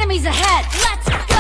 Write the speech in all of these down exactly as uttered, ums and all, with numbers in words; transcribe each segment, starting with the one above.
Enemies ahead! Let's go!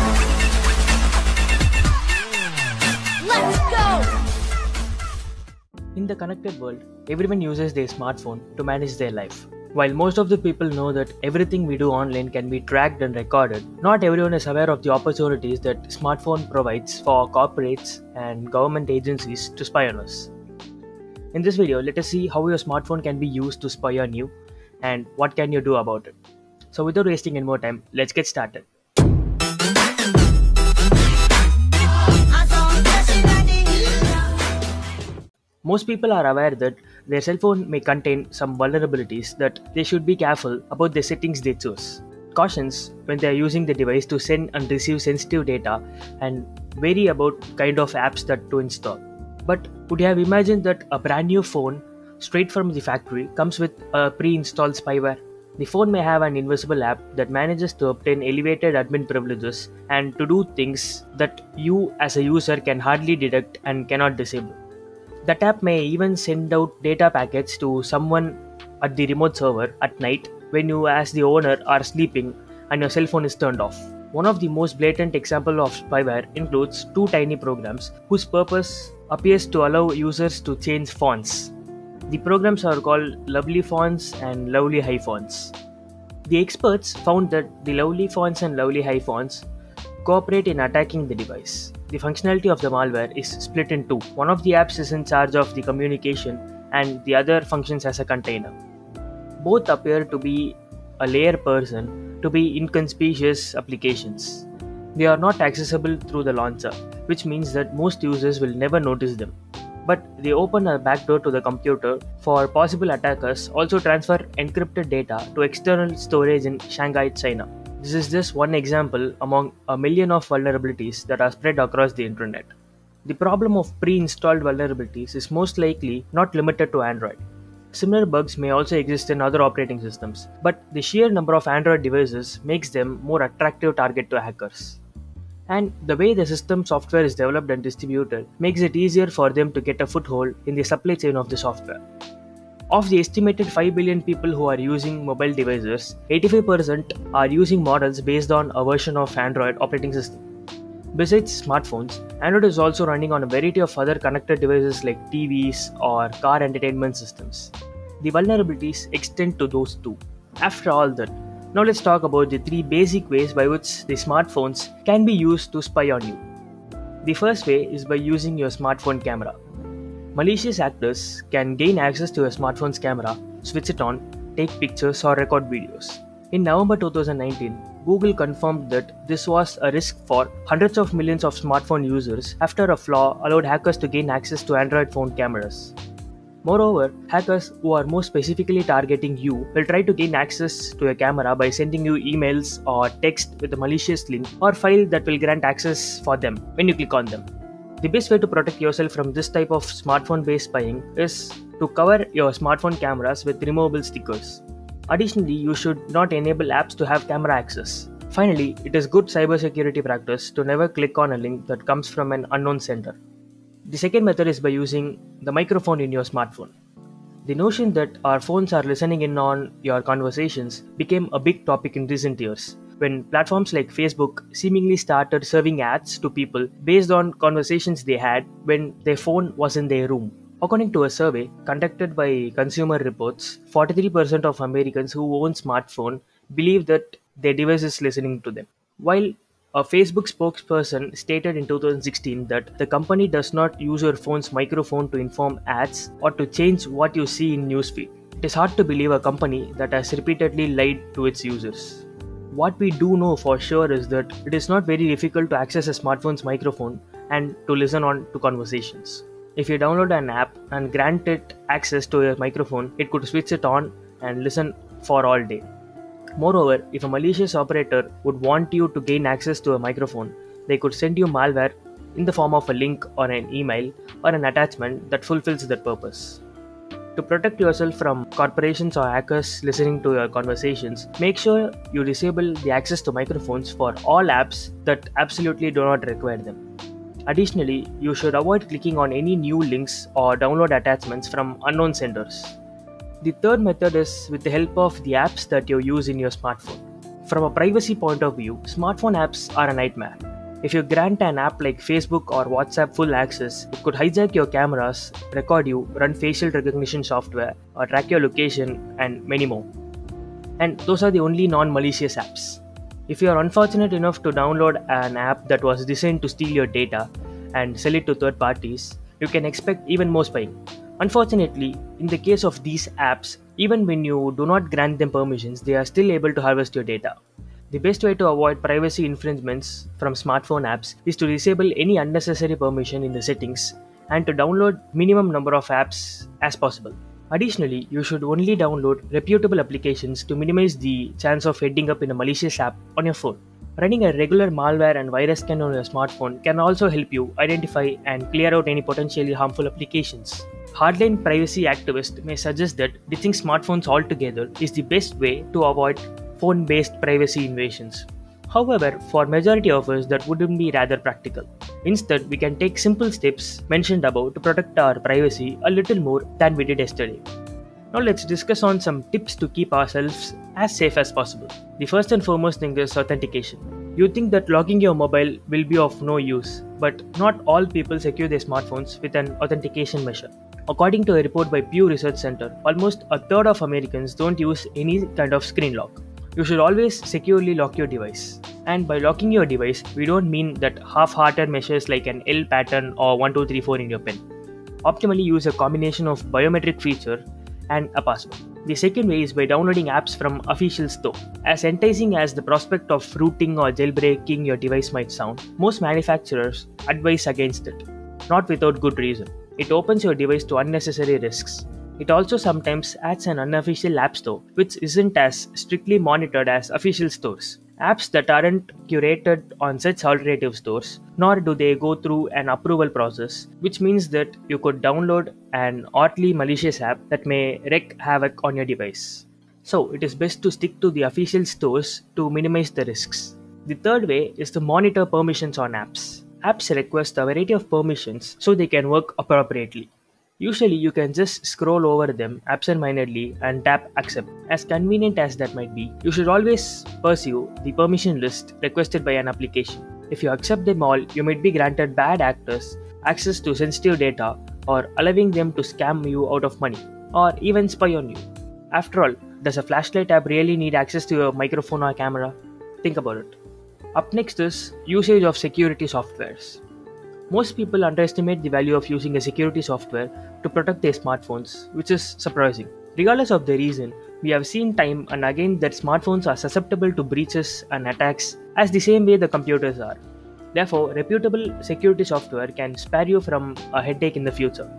Let's go! In the connected world, everyone uses their smartphone to manage their life. While most of the people know that everything we do online can be tracked and recorded, not everyone is aware of the opportunities that smartphone provides for corporates and government agencies to spy on us. In this video, let us see how your smartphone can be used to spy on you and what can you do about it. So without wasting any more time, let's get started. Most people are aware that their cell phone may contain some vulnerabilities that they should be careful about the settings they choose. Cautions when they are using the device to send and receive sensitive data and vary about kind of apps that to install. But would you have imagined that a brand new phone straight from the factory comes with a pre-installed spyware? The phone may have an invisible app that manages to obtain elevated admin privileges and to do things that you as a user can hardly detect and cannot disable. That app may even send out data packets to someone at the remote server at night when you as the owner are sleeping and your cell phone is turned off. One of the most blatant examples of spyware includes two tiny programs whose purpose appears to allow users to change fonts. The programs are called Lovely Fonts and Lovely High Fonts. The experts found that the Lovely Fonts and Lovely High Fonts cooperate in attacking the device. The functionality of the malware is split in two. One of the apps is in charge of the communication and the other functions as a container. Both appear to be a layer person to be inconspicuous applications. They are not accessible through the launcher, which means that most users will never notice them. But they open a backdoor to the computer for possible attackers also transfer encrypted data to external storage in Shanghai, China. This is just one example among a million of vulnerabilities that are spread across the internet. The problem of pre-installed vulnerabilities is most likely not limited to Android. Similar bugs may also exist in other operating systems, but the sheer number of Android devices makes them more attractive target to hackers. And the way the system software is developed and distributed makes it easier for them to get a foothold in the supply chain of the software. Of the estimated five billion people who are using mobile devices, eighty-five percent are using models based on a version of Android operating system. Besides smartphones, Android is also running on a variety of other connected devices like T Vs or car entertainment systems. The vulnerabilities extend to those too. After all that, now let's talk about the three basic ways by which the smartphones can be used to spy on you. The first way is by using your smartphone camera. Malicious actors can gain access to your smartphone's camera, switch it on, take pictures or record videos. In November two thousand nineteen, Google confirmed that this was a risk for hundreds of millions of smartphone users after a flaw allowed hackers to gain access to Android phone cameras. Moreover, hackers who are more specifically targeting you will try to gain access to your camera by sending you emails or text with a malicious link or file that will grant access for them when you click on them. The best way to protect yourself from this type of smartphone-based spying is to cover your smartphone cameras with removable stickers. Additionally, you should not enable apps to have camera access. Finally, it is good cybersecurity practice to never click on a link that comes from an unknown sender. The second method is by using the microphone in your smartphone. The notion that our phones are listening in on your conversations became a big topic in recent years, when platforms like Facebook seemingly started serving ads to people based on conversations they had when their phone was in their room. According to a survey conducted by Consumer Reports, forty-three percent of Americans who own smartphone believe that their device is listening to them. While a Facebook spokesperson stated in two thousand sixteen that the company does not use your phone's microphone to inform ads or to change what you see in newsfeed. It is hard to believe a company that has repeatedly lied to its users. What we do know for sure is that it is not very difficult to access a smartphone's microphone and to listen on to conversations. If you download an app and grant it access to your microphone, it could switch it on and listen for all day. Moreover, if a malicious operator would want you to gain access to a microphone, they could send you malware in the form of a link or an email or an attachment that fulfills that purpose. To protect yourself from corporations or hackers listening to your conversations, make sure you disable the access to microphones for all apps that absolutely do not require them. Additionally, you should avoid clicking on any new links or download attachments from unknown senders. The third method is with the help of the apps that you use in your smartphone. From a privacy point of view, smartphone apps are a nightmare. If you grant an app like Facebook or WhatsApp full access, it could hijack your cameras, record you, run facial recognition software, or track your location, and many more. And those are the only non-malicious apps. If you are unfortunate enough to download an app that was designed to steal your data and sell it to third parties, you can expect even more spying. Unfortunately, in the case of these apps, even when you do not grant them permissions, they are still able to harvest your data. The best way to avoid privacy infringements from smartphone apps is to disable any unnecessary permission in the settings and to download minimum number of apps as possible. Additionally, you should only download reputable applications to minimize the chance of ending up in a malicious app on your phone. Running a regular malware and virus scan on your smartphone can also help you identify and clear out any potentially harmful applications. Hardline privacy activists may suggest that ditching smartphones altogether is the best way to avoid phone-based privacy invasions. However, for majority of us that wouldn't be rather practical. Instead, we can take simple steps mentioned above to protect our privacy a little more than we did yesterday. Now let's discuss on some tips to keep ourselves as safe as possible. The first and foremost thing is authentication. You think that logging your mobile will be of no use, but not all people secure their smartphones with an authentication measure. According to a report by Pew Research Center, almost a third of Americans don't use any kind of screen lock. You should always securely lock your device. And by locking your device, we don't mean that half-hearted measures like an L pattern or one two three four in your pen. Optimally use a combination of biometric feature and a password. The second way is by downloading apps from official store. As enticing as the prospect of rooting or jailbreaking your device might sound, most manufacturers advise against it, not without good reason. It opens your device to unnecessary risks. It also sometimes adds an unofficial app store, which isn't as strictly monitored as official stores. Apps that aren't curated on such alternative stores, nor do they go through an approval process, which means that you could download an oddly malicious app that may wreak havoc on your device. So it is best to stick to the official stores to minimize the risks. The third way is to monitor permissions on apps. Apps request a variety of permissions so they can work appropriately. Usually you can just scroll over them absent-mindedly and tap accept. As convenient as that might be, you should always pursue the permission list requested by an application. If you accept them all, you might be granted bad actors access to sensitive data or allowing them to scam you out of money or even spy on you. After all, does a flashlight app really need access to your microphone or camera? Think about it. Up next is usage of security softwares. Most people underestimate the value of using a security software to protect their smartphones, which is surprising. Regardless of the reason, we have seen time and again that smartphones are susceptible to breaches and attacks as the same way the computers are. Therefore, reputable security software can spare you from a headache in the future.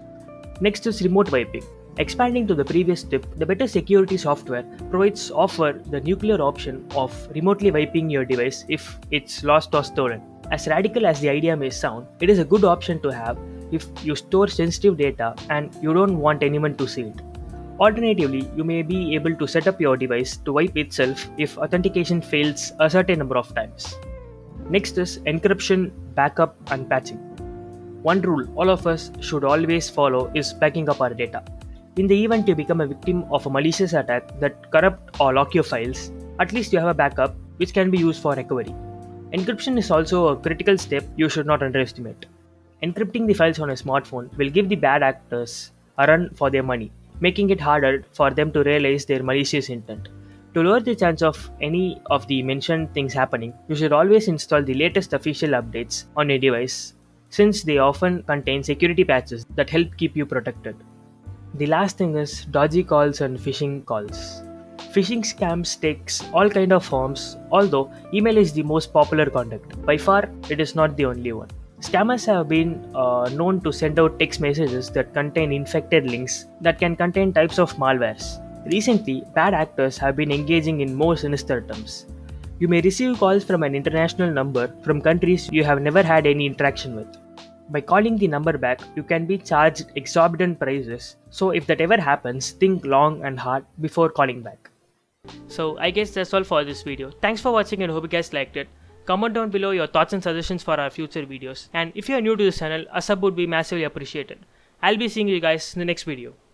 Next is remote wiping. Expanding to the previous tip, the better security software provides offer the nuclear option of remotely wiping your device if it's lost or stolen. As radical as the idea may sound, it is a good option to have if you store sensitive data and you don't want anyone to see it. Alternatively, you may be able to set up your device to wipe itself if authentication fails a certain number of times. Next is encryption, backup, and patching. One rule all of us should always follow is backing up our data. In the event you become a victim of a malicious attack that corrupt or lock your files, at least you have a backup which can be used for recovery. Encryption is also a critical step you should not underestimate. Encrypting the files on a smartphone will give the bad actors a run for their money, making it harder for them to realize their malicious intent. To lower the chance of any of the mentioned things happening, you should always install the latest official updates on your device, since they often contain security patches that help keep you protected. The last thing is dodgy calls and phishing calls. Phishing scams takes all kind of forms, although email is the most popular conduct. By far, it is not the only one. Scammers have been uh, known to send out text messages that contain infected links that can contain types of malwares. Recently, bad actors have been engaging in more sinister terms. You may receive calls from an international number from countries you have never had any interaction with. By calling the number back, you can be charged exorbitant prices, so if that ever happens, think long and hard before calling back. So I guess that's all for this video. Thanks for watching and hope you guys liked it. Comment down below your thoughts and suggestions for our future videos. And if you are new to this channel, a sub would be massively appreciated. I'll be seeing you guys in the next video.